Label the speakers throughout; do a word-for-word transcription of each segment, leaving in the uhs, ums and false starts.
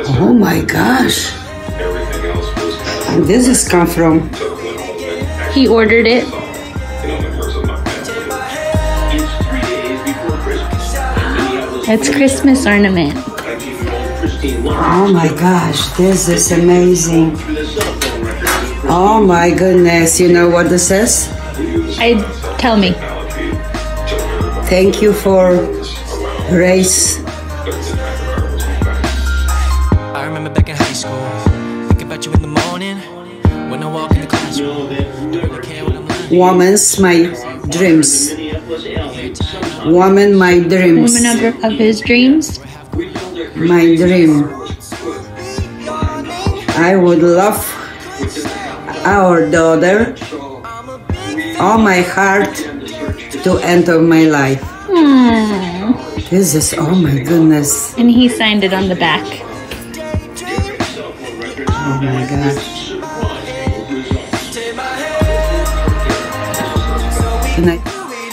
Speaker 1: Oh my gosh. This is come from.
Speaker 2: He ordered it. It's Christmas ornament.
Speaker 1: Oh my gosh, this is amazing. Oh my goodness, you know what this says?
Speaker 2: I tell me.
Speaker 1: Thank you for race.
Speaker 3: I remember back in high school, think about you in the morning when I walk in the classroom. Don't really care what I'm like.
Speaker 1: Woman's my dreams. Woman, my dreams.
Speaker 2: Woman of, of his dreams.
Speaker 1: My dream. I would love our daughter, all my heart, to enter my life.
Speaker 2: Hmm.
Speaker 1: This is, oh my goodness.
Speaker 2: And he signed it on the back.
Speaker 1: Oh my gosh. Can I?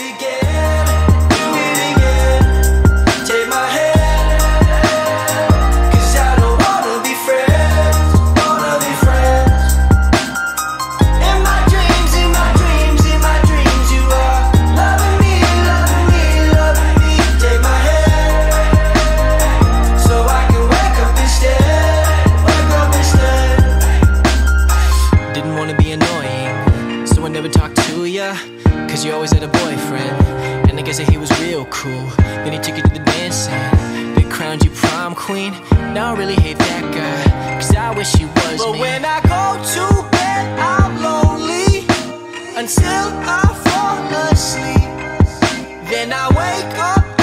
Speaker 3: Cause you always had a boyfriend, and I guess that he was real cool. Then he took you to the dancing, they crowned you prom queen. Now I really hate that guy, cause I wish he was but me. But when I go to bed, I'm lonely until I fall asleep. Then I wake up